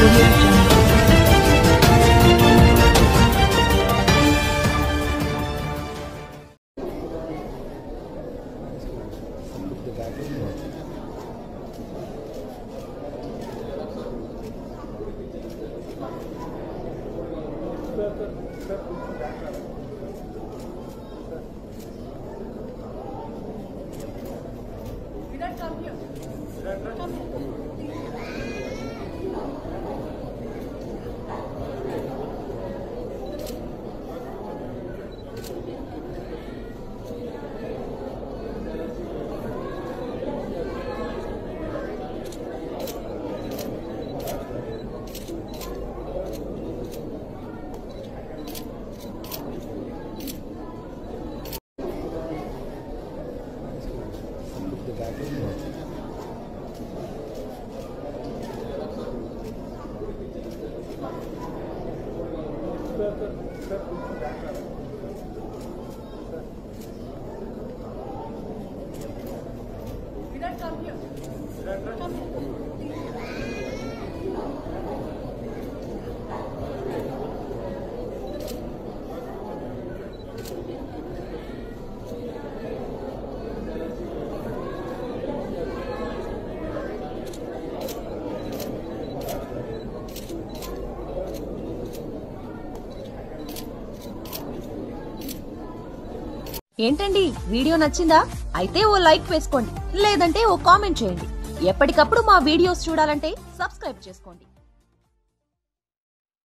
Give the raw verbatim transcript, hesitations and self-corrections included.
Audio Jungle. Come here. Come here. Come here. Come here. ఏంటండి video నచ్చిందా? అయితే ఓ like వేసుకోండి, లేదంటే ఓ కామెంట్ చేయండి. ఎప్పటికప్పుడు మా వీడియోస్ చూడాలంటే సబ్స్క్రైబ్ చేసుకోండి.